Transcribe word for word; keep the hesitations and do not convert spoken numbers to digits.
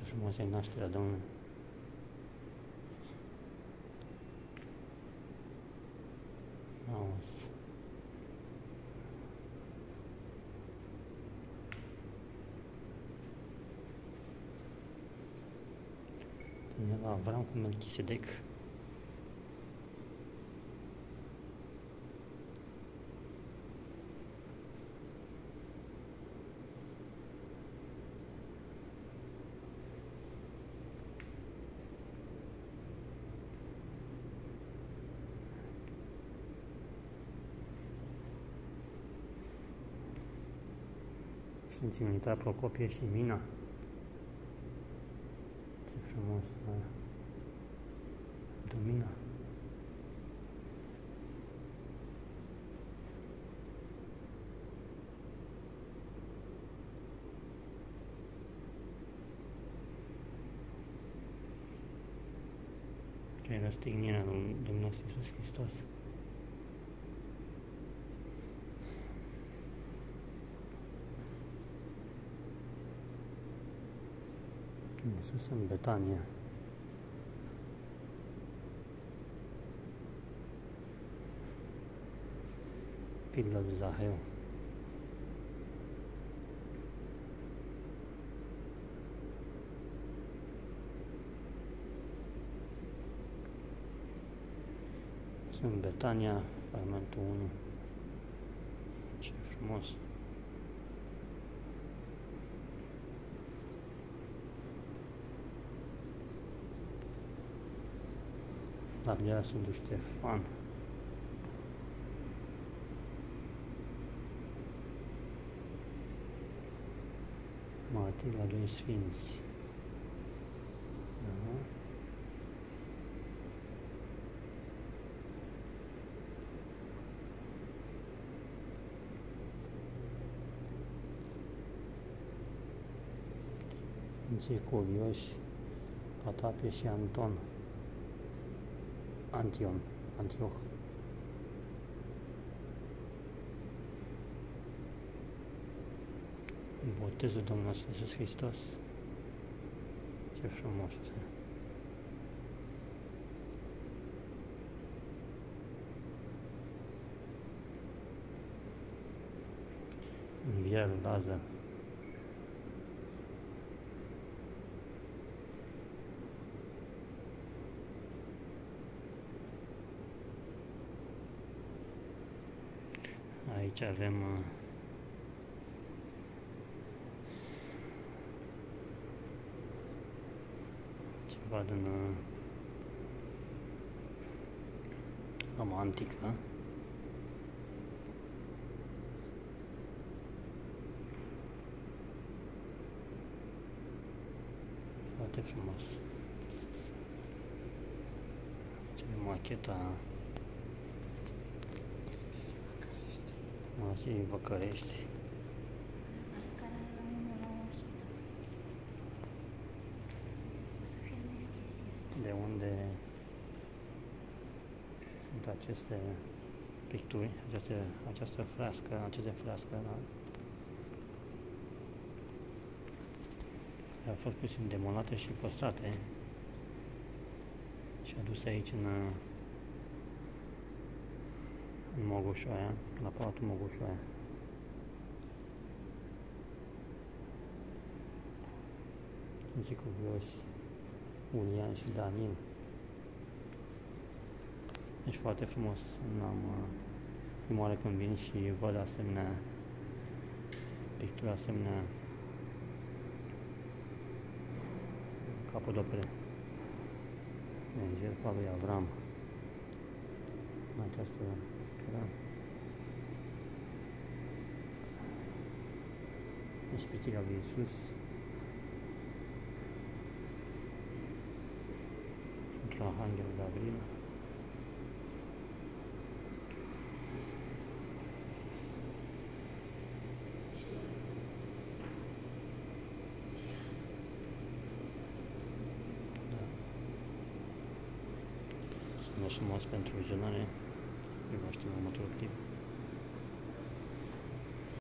frumos e nașterea Domnului. Auzi. Din la Avram cu Melchisedec. Sfinții Militar Procopie și Mina. Ce frumos, da. Pentru Mina. Că era stignirea Domnului nostru Iisus Hristos. Iisus în Betania. Pildă de Zaheu. Sunt Betania, fragmentul unu. Ce frumos! Labia Sfântul Ștefan. Martira doi Sfinți. Da. Sfinții Cuvioși, Patapie și Anton. Antion, Antioch. Botezul Domnului nostru Iisus Hristos. Ce frumos! Învierea lui Lazar. Aici avem uh, ceva din uh, Roma antică. Foarte frumos. Aici avem macheta Mănăstirii Văcărești. De unde sunt aceste picturi, aceste, această frască, aceste frască, da? Care au fost puțin demolate și păstrate și aduse aici în în Mogoșoaia, la Palatul Mogoșoaia. Sfinții Cuvioși, Ulian și Danil. Deci foarte frumos. Am prima oară când vin și văd asemenea picturi, asemenea capodopere în jertfa lui Avram. În această speră ispitirea lui Iisus, Sfântul Arhanghel Gavril. Mulțumesc frumos pentru vizionare. Ne vedem în următorul clip.